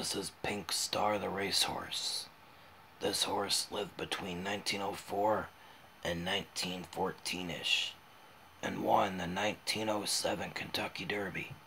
This is Pink Star the racehorse. This horse lived between 1904 and 1914-ish and won the 1907 Kentucky Derby.